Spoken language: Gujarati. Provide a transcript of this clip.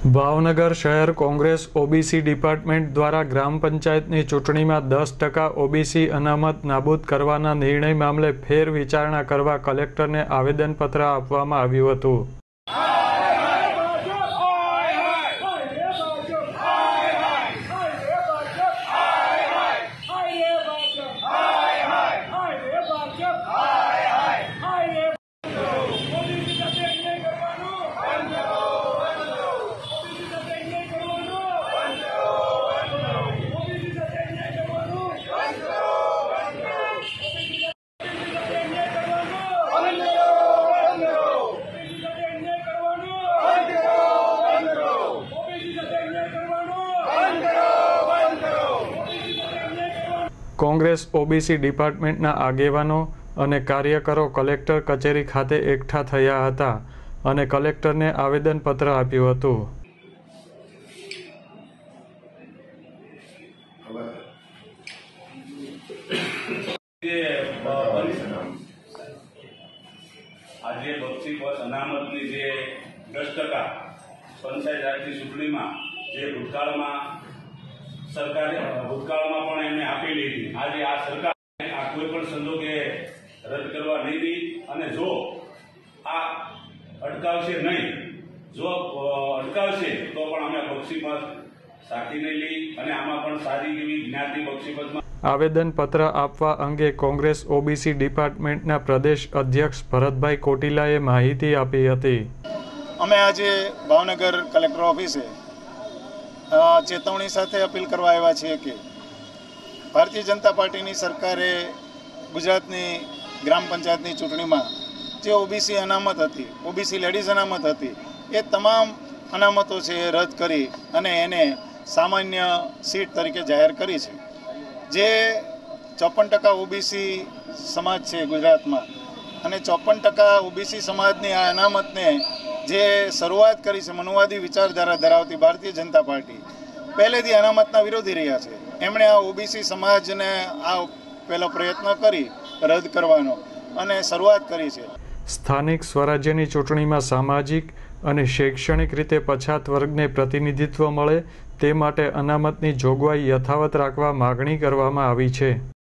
ભાવનગર શહેર કોંગ્રેસ ઓબીસી ડિપાર્ટમેન્ટ દ્વારા ગ્રામ પંચાયતની ચૂંટણીમાં 10% ઓબીસી અનામત નાબૂદ કરવાના નિર્ણય મામલે ફેર વિચારણા કરવા કલેક્ટરને આવેદનપત્ર આપવામાં આવ્યું હતું। કોંગ્રેસ ઓબીસી ડિપાર્ટમેન્ટના આગેવાનો અને કાર્યકરો કલેક્ટર કચેરી ખાતે એકઠા થયા હતા અને કલેક્ટરને આવેદનપત્ર આપ્યું હતું। આજે બક્ષી બસ અનામતની જે 10% પંચાયત રાજની ચૂંટણીમાં જે ભૂતકાળમાં સરકારે પણ એમને આપેલી હતી। આજે આ સરકાર આ કોઈ પણ સંજોગે રદ કરવા નહીં દી અને જો આ અટકાવશે નહીં, જો અટકાવશે તો પણ અમે બક્ષીપદ સાથી નહીં લઈ અને આમાં પણ સારી એવી જ્ઞાતિ બક્ષીપદમાં આવેદનપત્ર આપવા અંગે કોંગ્રેસ ઓબીસી ડિપાર્ટમેન્ટના પ્રદેશ અધ્યક્ષ ભરતભાઈ કોટીલાએ માહિતી આપી હતી। અમે આજે ભાવનગર કલેક્ટર ઓફિસે ચેતવણી સાથે અપીલ કરવા આવ્યા છીએ કે ભારતીય જનતા પાર્ટીની સરકારે ગુજરાતની ગ્રામ પંચાયતની ચૂંટણીમાં જે ઓબીસી અનામત હતી, ઓબીસી લેડીઝ અનામત હતી, એ તમામ અનામતો છે એ રદ કરી અને એને સામાન્ય સીટ તરીકે જાહેર કરી છે। જે 54% ઓબીસી સમાજ છે ગુજરાતમાં અને 54% ઓબીસી સમાજની આ અનામતને જે શરૂઆત કરી છે મનુવાદી વિચારધારા ધરાવતી ભારતીય જનતા પાર્ટી પહેલેથી અનામતના વિરોધી રહ્યા છે। એમણે આ ઓબીસી સમાજને આ પહેલો પ્રયત્ન કરી રદ કરવાનો અને શરૂઆત કરી છે। સ્થાનિક સ્વરાજ્યની ચૂંટણીમાં સામાજિક અને શૈક્ષણિક રીતે પછાત વર્ગને પ્રતિનિધિત્વ મળે તે માટે અનામતની જોગવાઈ યથાવત રાખવા માગણી કરવામાં આવી છે।